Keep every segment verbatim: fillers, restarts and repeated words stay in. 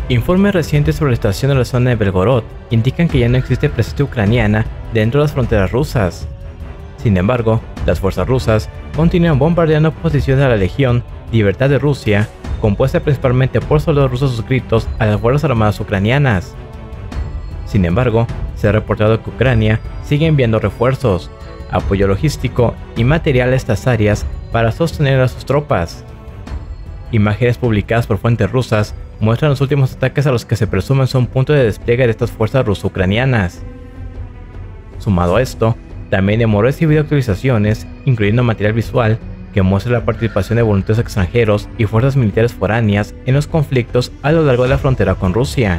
Informes recientes sobre la situación de la zona de Belgorod indican que ya no existe presencia ucraniana dentro de las fronteras rusas. Sin embargo, las fuerzas rusas continúan bombardeando posiciones de la Legión Libertad de Rusia, compuesta principalmente por soldados rusos suscritos a las Fuerzas Armadas ucranianas. Sin embargo, se ha reportado que Ucrania sigue enviando refuerzos, apoyo logístico y material a estas áreas para sostener a sus tropas. Imágenes publicadas por fuentes rusas muestran los últimos ataques a los que se presumen son punto de despliegue de estas fuerzas ruso-ucranianas. Sumado a esto, también hemos recibido actualizaciones, incluyendo material visual, que muestra la participación de voluntarios extranjeros y fuerzas militares foráneas en los conflictos a lo largo de la frontera con Rusia.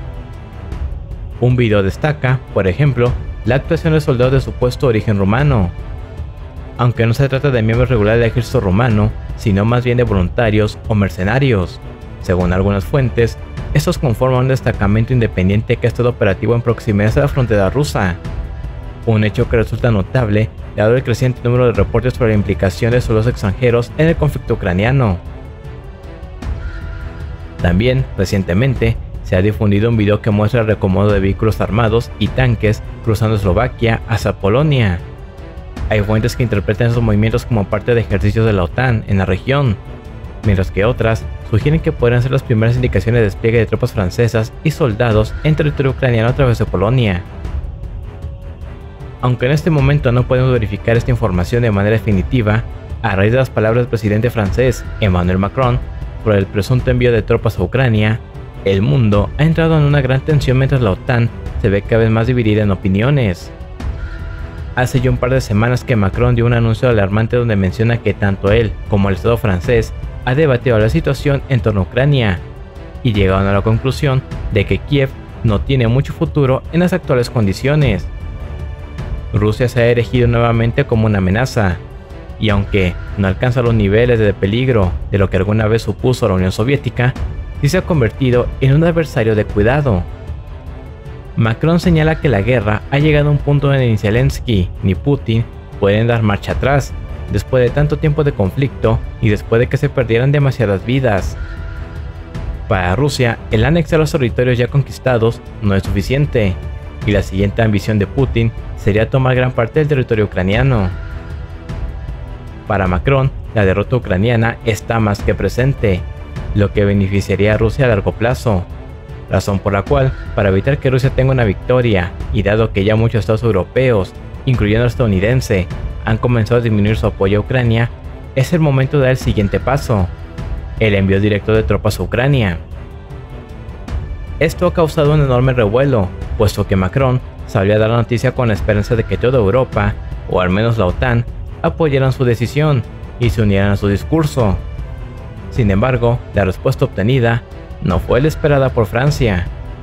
Un video destaca, por ejemplo, la actuación de soldados de supuesto origen rumano. Aunque no se trata de miembros regulares del ejército rumano, sino más bien de voluntarios o mercenarios. Según algunas fuentes, estos conforman un destacamento independiente que ha estado operativo en proximidades a la frontera rusa. Un hecho que resulta notable dado el creciente número de reportes sobre la implicación de soldados extranjeros en el conflicto ucraniano. También, recientemente, se ha difundido un video que muestra el reacomodo de vehículos armados y tanques cruzando Eslovaquia hacia Polonia. Hay fuentes que interpretan esos movimientos como parte de ejercicios de la OTAN en la región, mientras que otras sugieren que podrían ser las primeras indicaciones de despliegue de tropas francesas y soldados en territorio ucraniano a través de Polonia. Aunque en este momento no podemos verificar esta información de manera definitiva, a raíz de las palabras del presidente francés Emmanuel Macron sobre el presunto envío de tropas a Ucrania, el mundo ha entrado en una gran tensión mientras la OTAN se ve cada vez más dividida en opiniones. Hace ya un par de semanas que Macron dio un anuncio alarmante donde menciona que tanto él como el Estado francés ha debatido la situación en torno a Ucrania, y llegaron a la conclusión de que Kiev no tiene mucho futuro en las actuales condiciones. Rusia se ha erigido nuevamente como una amenaza, y aunque no alcanza los niveles de peligro de lo que alguna vez supuso la Unión Soviética, sí se ha convertido en un adversario de cuidado. Macron señala que la guerra ha llegado a un punto donde ni Zelensky ni Putin pueden dar marcha atrás, después de tanto tiempo de conflicto y después de que se perdieran demasiadas vidas. Para Rusia, el anexar los territorios ya conquistados no es suficiente, y la siguiente ambición de Putin sería tomar gran parte del territorio ucraniano. Para Macron, la derrota ucraniana está más que presente, lo que beneficiaría a Rusia a largo plazo, razón por la cual, para evitar que Rusia tenga una victoria, y dado que ya muchos estados europeos, incluyendo el estadounidense, han comenzado a disminuir su apoyo a Ucrania, es el momento de dar el siguiente paso: el envío directo de tropas a Ucrania. Esto ha causado un enorme revuelo, puesto que Macron salió a dar la noticia con la esperanza de que toda Europa, o al menos la OTAN, apoyaran su decisión y se unieran a su discurso. Sin embargo, la respuesta obtenida no fue la esperada por Francia.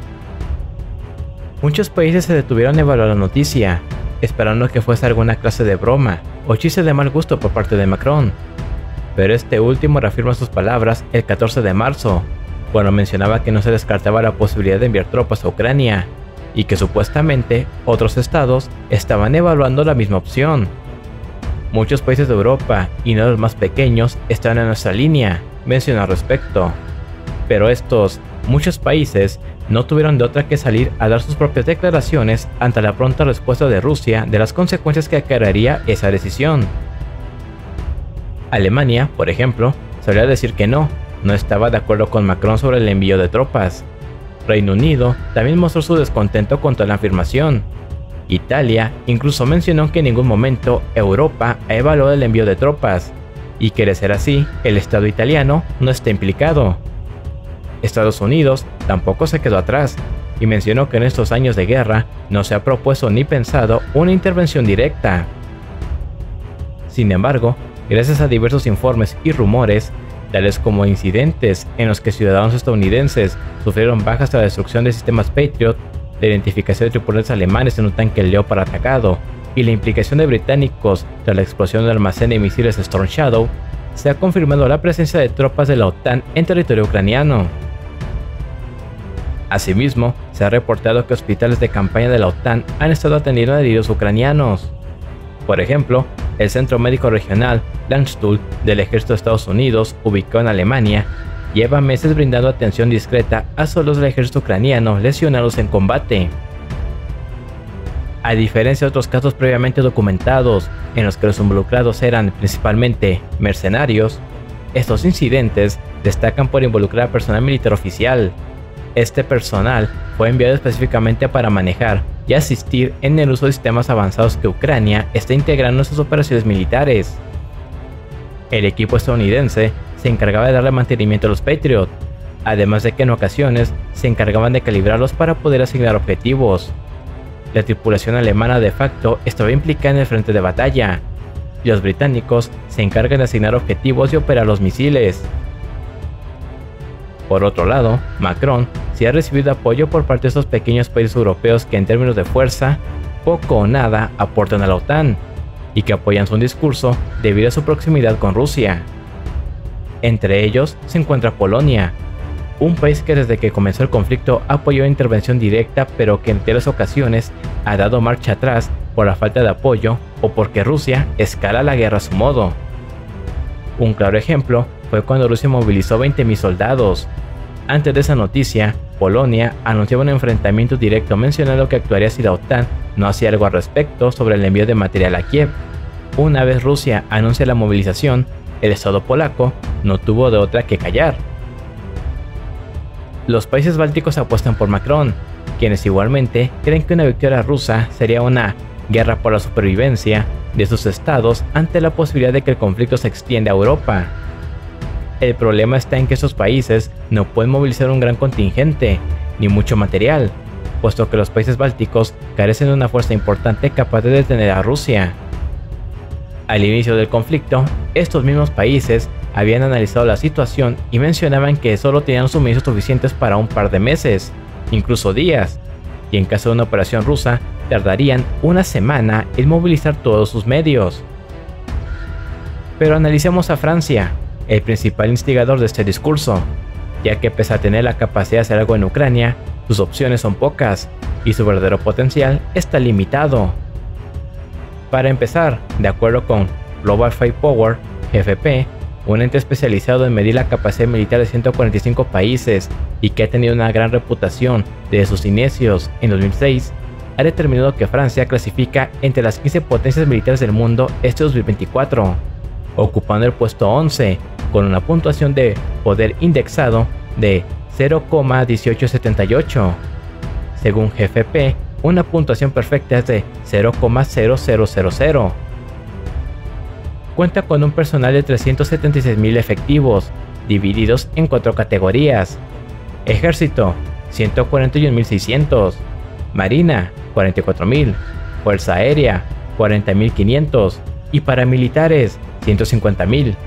Muchos países se detuvieron a evaluar la noticia, esperando que fuese alguna clase de broma o chiste de mal gusto por parte de Macron, pero este último reafirma sus palabras el catorce de marzo, cuando mencionaba que no se descartaba la posibilidad de enviar tropas a Ucrania, y que supuestamente otros estados estaban evaluando la misma opción. Muchos países de Europa, y no los más pequeños, están en nuestra línea, mencionó al respecto. Pero estos, muchos países, no tuvieron de otra que salir a dar sus propias declaraciones ante la pronta respuesta de Rusia de las consecuencias que acarrearía esa decisión. Alemania, por ejemplo, salió a decir que no, no estaba de acuerdo con Macron sobre el envío de tropas. Reino Unido también mostró su descontento contra la afirmación. Italia incluso mencionó que en ningún momento Europa ha evaluado el envío de tropas, y que de ser así, el Estado italiano no está implicado. Estados Unidos tampoco se quedó atrás, y mencionó que en estos años de guerra no se ha propuesto ni pensado una intervención directa. Sin embargo, gracias a diversos informes y rumores, tales como incidentes en los que ciudadanos estadounidenses sufrieron bajas tras la destrucción de sistemas Patriot, la identificación de tripulantes alemanes en un tanque Leopard atacado, y la implicación de británicos tras la explosión del almacén de misiles Storm Shadow, se ha confirmado la presencia de tropas de la OTAN en territorio ucraniano. Asimismo, se ha reportado que hospitales de campaña de la OTAN han estado atendiendo a heridos ucranianos. Por ejemplo, el Centro Médico Regional Landstuhl del Ejército de Estados Unidos, ubicado en Alemania, lleva meses brindando atención discreta a soldados del ejército ucraniano lesionados en combate. A diferencia de otros casos previamente documentados, en los que los involucrados eran principalmente mercenarios, estos incidentes destacan por involucrar a personal militar oficial. Este personal fue enviado específicamente para manejar y asistir en el uso de sistemas avanzados que Ucrania está integrando en sus operaciones militares. El equipo estadounidense se encargaba de darle mantenimiento a los Patriot, además de que en ocasiones se encargaban de calibrarlos para poder asignar objetivos. La tripulación alemana de facto estaba implicada en el frente de batalla, y los británicos se encargan de asignar objetivos y operar los misiles. Por otro lado, Macron sí ha recibido apoyo por parte de esos pequeños países europeos que en términos de fuerza, poco o nada aportan a la OTAN, y que apoyan su discurso debido a su proximidad con Rusia. Entre ellos se encuentra Polonia, un país que desde que comenzó el conflicto apoyó la intervención directa, pero que en tales ocasiones ha dado marcha atrás por la falta de apoyo o porque Rusia escala la guerra a su modo. Un claro ejemplo fue cuando Rusia movilizó veinte mil soldados. Antes de esa noticia, Polonia anunciaba un enfrentamiento directo mencionando que actuaría si la OTAN no hacía algo al respecto sobre el envío de material a Kiev. Una vez Rusia anuncia la movilización, el Estado polaco no tuvo de otra que callar. Los países bálticos apuestan por Macron, quienes igualmente creen que una victoria rusa sería una guerra por la supervivencia de sus estados ante la posibilidad de que el conflicto se extienda a Europa. El problema está en que esos países no pueden movilizar un gran contingente, ni mucho material, puesto que los países bálticos carecen de una fuerza importante capaz de detener a Rusia. Al inicio del conflicto, estos mismos países habían analizado la situación y mencionaban que solo tenían suministros suficientes para un par de meses, incluso días, y en caso de una operación rusa tardarían una semana en movilizar todos sus medios. Pero analicemos a Francia, el principal instigador de este discurso, ya que pese a tener la capacidad de hacer algo en Ucrania, sus opciones son pocas y su verdadero potencial está limitado. Para empezar, de acuerdo con Global Firepower, G F P, un ente especializado en medir la capacidad militar de ciento cuarenta y cinco países y que ha tenido una gran reputación desde sus inicios en dos mil seis, ha determinado que Francia clasifica entre las quince potencias militares del mundo este dos mil veinticuatro, ocupando el puesto once, con una puntuación de poder indexado de cero coma dieciocho setenta y ocho. Según G F P, una puntuación perfecta es de cero coma cero cero cero cero. Cuenta con un personal de trescientos setenta y seis mil efectivos, divididos en cuatro categorías: Ejército, ciento cuarenta y un mil seiscientos, Marina, cuarenta y cuatro mil, Fuerza Aérea, cuarenta mil quinientos y paramilitares, ciento cincuenta mil.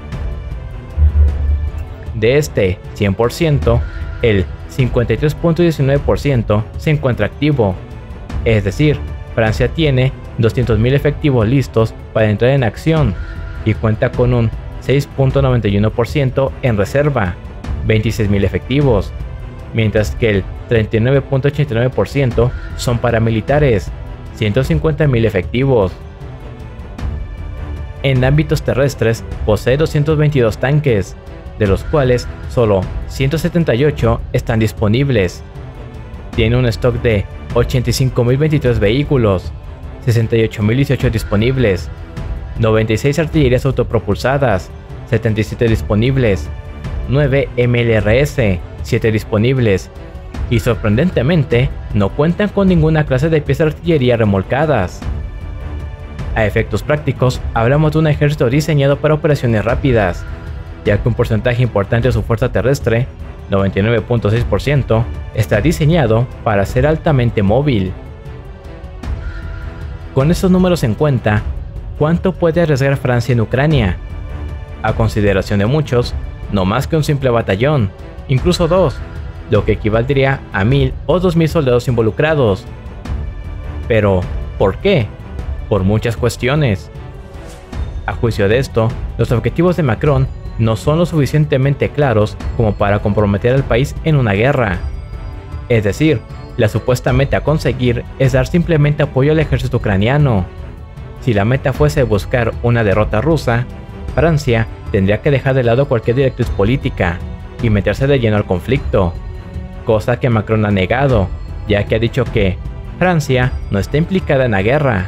De este cien por ciento, el cincuenta y tres punto diecinueve por ciento se encuentra activo, es decir, Francia tiene doscientos mil efectivos listos para entrar en acción y cuenta con un seis punto noventa y uno por ciento en reserva, veintiséis mil efectivos, mientras que el treinta y nueve punto ochenta y nueve por ciento son paramilitares, ciento cincuenta mil efectivos. En ámbitos terrestres posee doscientos veintidós tanques, de los cuales solo ciento setenta y ocho están disponibles. Tiene un stock de ochenta y cinco mil veintitrés vehículos, sesenta y ocho mil dieciocho disponibles, noventa y seis artillerías autopropulsadas, setenta y siete disponibles, nueve M L R S, siete disponibles, y sorprendentemente no cuentan con ninguna clase de piezas de artillería remolcadas. A efectos prácticos, hablamos de un ejército diseñado para operaciones rápidas, ya que un porcentaje importante de su fuerza terrestre, noventa y nueve punto seis por ciento, está diseñado para ser altamente móvil. Con estos números en cuenta, ¿cuánto puede arriesgar Francia en Ucrania? A consideración de muchos, no más que un simple batallón, incluso dos, lo que equivaldría a mil o dos mil soldados involucrados. Pero, ¿por qué? Por muchas cuestiones. A juicio de esto, los objetivos de Macron no son lo suficientemente claros como para comprometer al país en una guerra. Es decir, la supuesta meta a conseguir es dar simplemente apoyo al ejército ucraniano. Si la meta fuese buscar una derrota rusa, Francia tendría que dejar de lado cualquier directriz política, y meterse de lleno al conflicto, cosa que Macron ha negado, ya que ha dicho que Francia no está implicada en la guerra.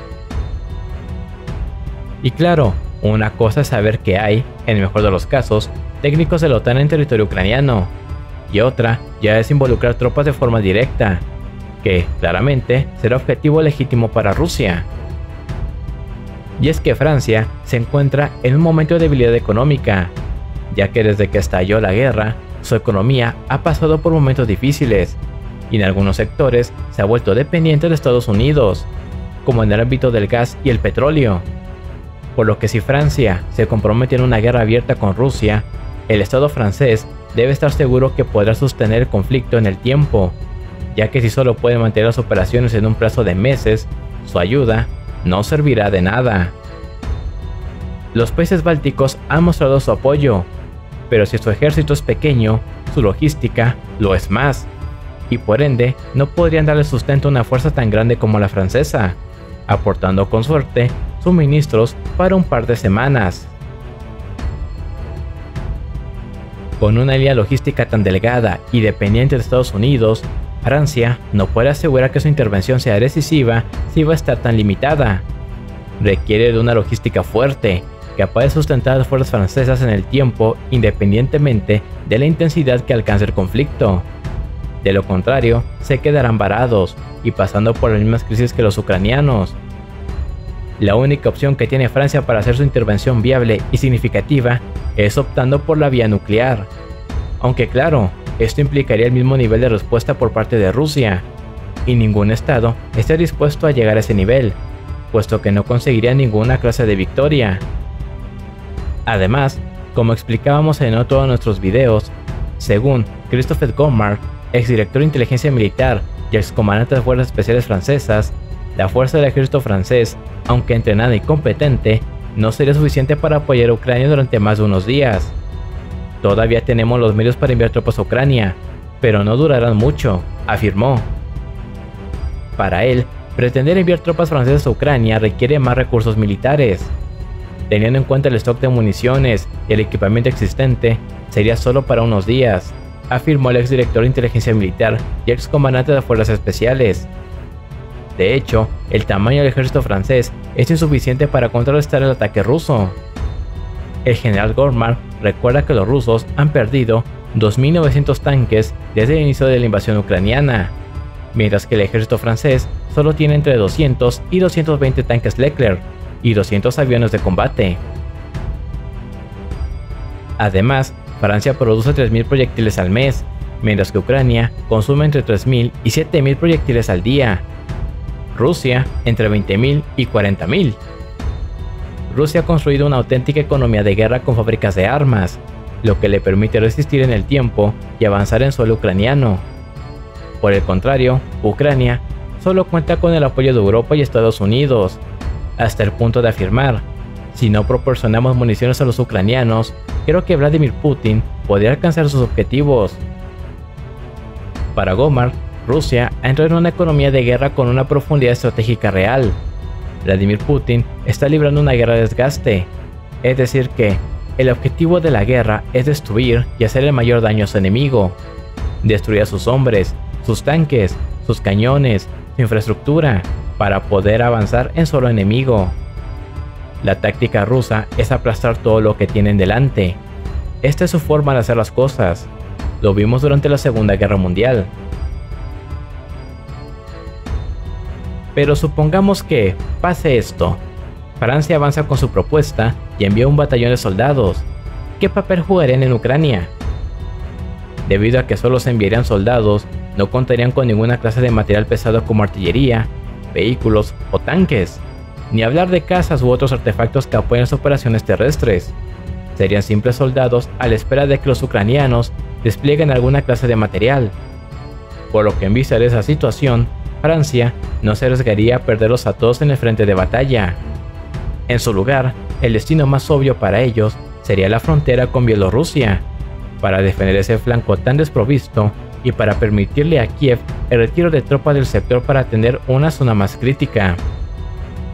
Y claro, una cosa es saber que hay, en el mejor de los casos, técnicos de la OTAN en territorio ucraniano, y otra ya es involucrar tropas de forma directa, que claramente será objetivo legítimo para Rusia. Y es que Francia se encuentra en un momento de debilidad económica, ya que desde que estalló la guerra, su economía ha pasado por momentos difíciles, y en algunos sectores se ha vuelto dependiente de Estados Unidos, como en el ámbito del gas y el petróleo. Por lo que si Francia se compromete en una guerra abierta con Rusia, el Estado francés debe estar seguro que podrá sostener el conflicto en el tiempo, ya que si solo puede mantener las operaciones en un plazo de meses, su ayuda no servirá de nada. Los países bálticos han mostrado su apoyo, pero si su ejército es pequeño, su logística lo es más, y por ende no podrían darle sustento a una fuerza tan grande como la francesa, aportando con suerte suministros para un par de semanas. Con una línea logística tan delgada y dependiente de Estados Unidos, Francia no puede asegurar que su intervención sea decisiva si va a estar tan limitada. Requiere de una logística fuerte, capaz de sustentar a las fuerzas francesas en el tiempo independientemente de la intensidad que alcance el conflicto. De lo contrario, se quedarán varados y pasando por las mismas crisis que los ucranianos. La única opción que tiene Francia para hacer su intervención viable y significativa es optando por la vía nuclear. Aunque claro, esto implicaría el mismo nivel de respuesta por parte de Rusia, y ningún estado está dispuesto a llegar a ese nivel, puesto que no conseguiría ninguna clase de victoria. Además, como explicábamos en otro de nuestros videos, según Christophe Gommard, exdirector de inteligencia militar y excomandante de las fuerzas especiales francesas, la fuerza del ejército francés, aunque entrenada y competente, no sería suficiente para apoyar a Ucrania durante más de unos días. Todavía tenemos los medios para enviar tropas a Ucrania, pero no durarán mucho, afirmó. Para él, pretender enviar tropas francesas a Ucrania requiere más recursos militares. Teniendo en cuenta el stock de municiones y el equipamiento existente, sería solo para unos días, afirmó el exdirector de inteligencia militar y excomandante de las fuerzas especiales. De hecho, el tamaño del ejército francés es insuficiente para contrarrestar el ataque ruso. El general Gommard recuerda que los rusos han perdido dos mil novecientos tanques desde el inicio de la invasión ucraniana, mientras que el ejército francés solo tiene entre doscientos y doscientos veinte tanques Leclerc y doscientos aviones de combate. Además, Francia produce tres mil proyectiles al mes, mientras que Ucrania consume entre tres mil y siete mil proyectiles al día. Rusia entre veinte mil y cuarenta mil. Rusia ha construido una auténtica economía de guerra con fábricas de armas, lo que le permite resistir en el tiempo y avanzar en suelo ucraniano. Por el contrario, Ucrania solo cuenta con el apoyo de Europa y Estados Unidos, hasta el punto de afirmar: si no proporcionamos municiones a los ucranianos, creo que Vladimir Putin podría alcanzar sus objetivos. Para Gommard, Rusia ha entrado en una economía de guerra con una profundidad estratégica real. Vladimir Putin está librando una guerra de desgaste, es decir que el objetivo de la guerra es destruir y hacer el mayor daño a su enemigo. Destruir a sus hombres, sus tanques, sus cañones, su infraestructura, para poder avanzar en solo enemigo. La táctica rusa es aplastar todo lo que tienen delante. Esta es su forma de hacer las cosas. Lo vimos durante la Segunda Guerra Mundial. Pero supongamos que pase esto. Francia avanza con su propuesta y envía un batallón de soldados. ¿Qué papel jugarían en Ucrania? Debido a que solo se enviarían soldados, no contarían con ninguna clase de material pesado como artillería, vehículos o tanques, ni hablar de cazas u otros artefactos que apoyen las operaciones terrestres. Serían simples soldados a la espera de que los ucranianos desplieguen alguna clase de material. Por lo que en vista de esa situación, Francia no se arriesgaría a perderlos a todos en el frente de batalla. En su lugar, el destino más obvio para ellos sería la frontera con Bielorrusia, para defender ese flanco tan desprovisto y para permitirle a Kiev el retiro de tropas del sector para atender una zona más crítica.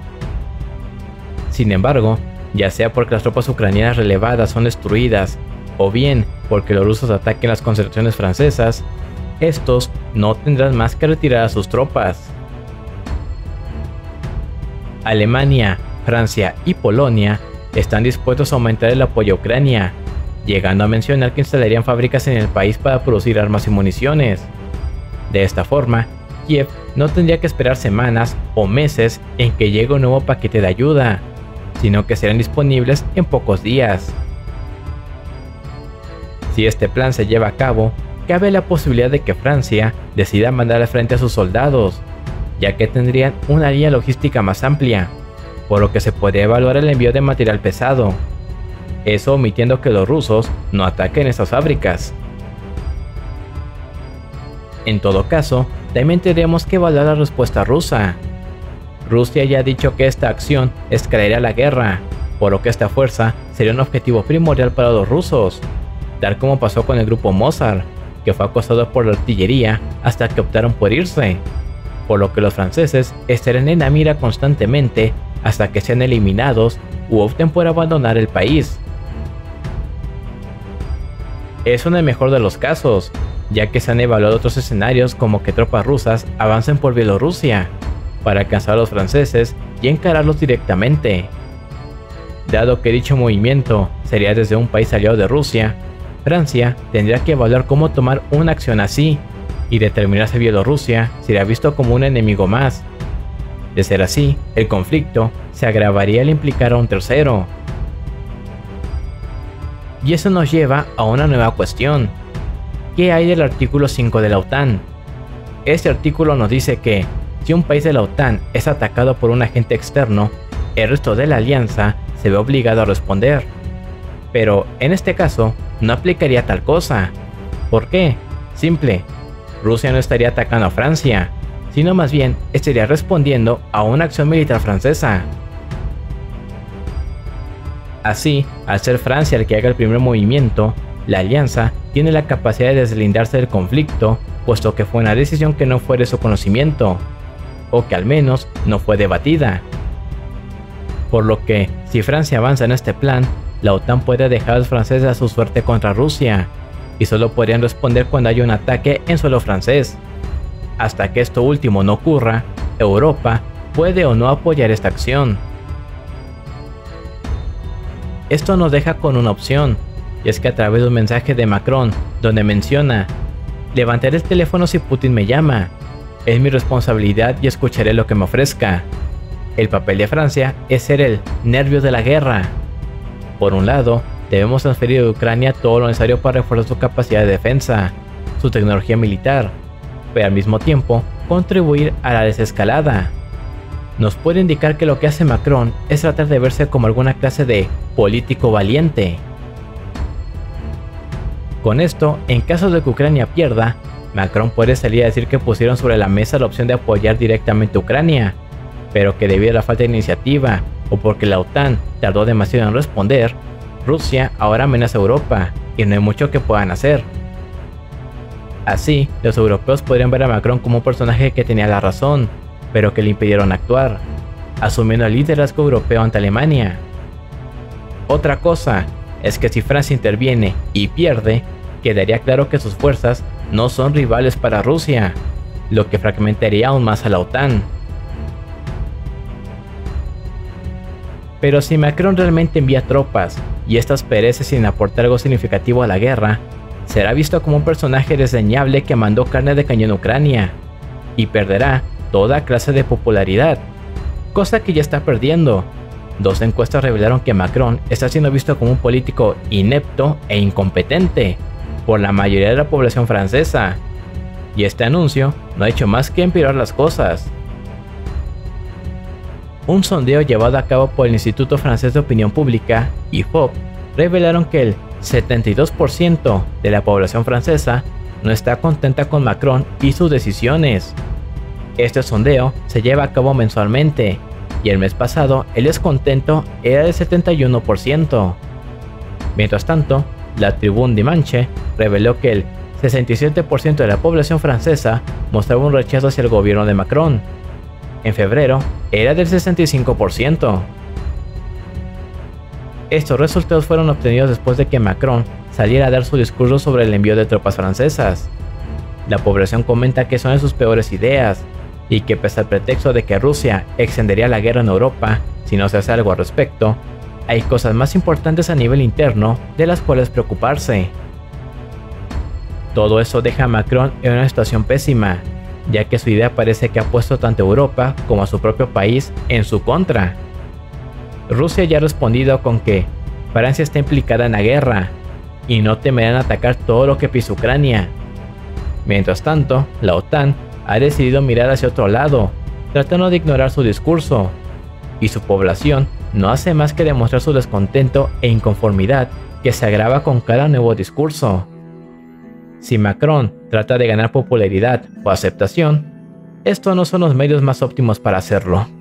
Sin embargo, ya sea porque las tropas ucranianas relevadas son destruidas, o bien porque los rusos ataquen las concentraciones francesas, estos no tendrán más que retirar a sus tropas. Alemania, Francia y Polonia están dispuestos a aumentar el apoyo a Ucrania, llegando a mencionar que instalarían fábricas en el país para producir armas y municiones. De esta forma, Kiev no tendría que esperar semanas o meses en que llegue un nuevo paquete de ayuda, sino que serán disponibles en pocos días. Si este plan se lleva a cabo, cabe la posibilidad de que Francia decida mandar al frente a sus soldados, ya que tendrían una línea logística más amplia, por lo que se podría evaluar el envío de material pesado, eso omitiendo que los rusos no ataquen estas fábricas. En todo caso, también tendremos que evaluar la respuesta rusa. Rusia ya ha dicho que esta acción escalaría la guerra, por lo que esta fuerza sería un objetivo primordial para los rusos, tal como pasó con el grupo Mozart, que fue acosado por la artillería hasta que optaron por irse, por lo que los franceses estarán en la mira constantemente hasta que sean eliminados u opten por abandonar el país. Es en el mejor de los casos, ya que se han evaluado otros escenarios como que tropas rusas avancen por Bielorrusia para alcanzar a los franceses y encararlos directamente. Dado que dicho movimiento sería desde un país aliado de Rusia, Francia tendría que evaluar cómo tomar una acción así, y determinar si Bielorrusia sería visto como un enemigo más. De ser así, el conflicto se agravaría al implicar a un tercero. Y eso nos lleva a una nueva cuestión. ¿Qué hay del artículo cinco de la OTAN? Este artículo nos dice que, si un país de la OTAN es atacado por un agente externo, el resto de la alianza se ve obligado a responder. Pero, en este caso, no aplicaría tal cosa. ¿Por qué? Simple. Rusia no estaría atacando a Francia, sino más bien estaría respondiendo a una acción militar francesa. Así, al ser Francia el que haga el primer movimiento, la alianza tiene la capacidad de deslindarse del conflicto, puesto que fue una decisión que no fue de su conocimiento, o que al menos no fue debatida. Por lo que, si Francia avanza en este plan, la OTAN puede dejar a los franceses a su suerte contra Rusia, y solo podrían responder cuando haya un ataque en suelo francés. Hasta que esto último no ocurra, Europa puede o no apoyar esta acción. Esto nos deja con una opción, y es que a través de un mensaje de Macron, donde menciona: levantaré el teléfono si Putin me llama, es mi responsabilidad y escucharé lo que me ofrezca. El papel de Francia es ser el nervio de la guerra. Por un lado, debemos transferir a Ucrania todo lo necesario para reforzar su capacidad de defensa, su tecnología militar, pero al mismo tiempo contribuir a la desescalada. Nos puede indicar que lo que hace Macron es tratar de verse como alguna clase de político valiente. Con esto, en caso de que Ucrania pierda, Macron puede salir a decir que pusieron sobre la mesa la opción de apoyar directamente a Ucrania, pero que debido a la falta de iniciativa o porque la OTAN tardó demasiado en responder, Rusia ahora amenaza a Europa y no hay mucho que puedan hacer. Así, los europeos podrían ver a Macron como un personaje que tenía la razón, pero que le impidieron actuar, asumiendo el liderazgo europeo ante Alemania. Otra cosa es que si Francia interviene y pierde, quedaría claro que sus fuerzas no son rivales para Rusia, lo que fragmentaría aún más a la OTAN. Pero si Macron realmente envía tropas y estas perecen sin aportar algo significativo a la guerra, será visto como un personaje desdeñable que mandó carne de cañón a Ucrania, y perderá toda clase de popularidad, cosa que ya está perdiendo. Dos encuestas revelaron que Macron está siendo visto como un político inepto e incompetente por la mayoría de la población francesa, y este anuncio no ha hecho más que empeorar las cosas. Un sondeo llevado a cabo por el Instituto Francés de Opinión Pública, I F O P, revelaron que el setenta y dos por ciento de la población francesa no está contenta con Macron y sus decisiones. Este sondeo se lleva a cabo mensualmente, y el mes pasado el descontento era del setenta y uno por ciento. Mientras tanto, la Tribune Dimanche reveló que el sesenta y siete por ciento de la población francesa mostraba un rechazo hacia el gobierno de Macron. En febrero era del sesenta y cinco por ciento. Estos resultados fueron obtenidos después de que Macron saliera a dar su discurso sobre el envío de tropas francesas. La población comenta que son de sus peores ideas, y que pese al pretexto de que Rusia extendería la guerra en Europa si no se hace algo al respecto, hay cosas más importantes a nivel interno de las cuales preocuparse. Todo eso deja a Macron en una situación pésima, ya que su idea parece que ha puesto tanto a Europa como a su propio país en su contra. Rusia ya ha respondido con que Francia está implicada en la guerra y no temerán atacar todo lo que pise Ucrania. Mientras tanto, la OTAN ha decidido mirar hacia otro lado, tratando de ignorar su discurso, y su población no hace más que demostrar su descontento e inconformidad que se agrava con cada nuevo discurso. Si Macron trata de ganar popularidad o aceptación, estos no son los medios más óptimos para hacerlo.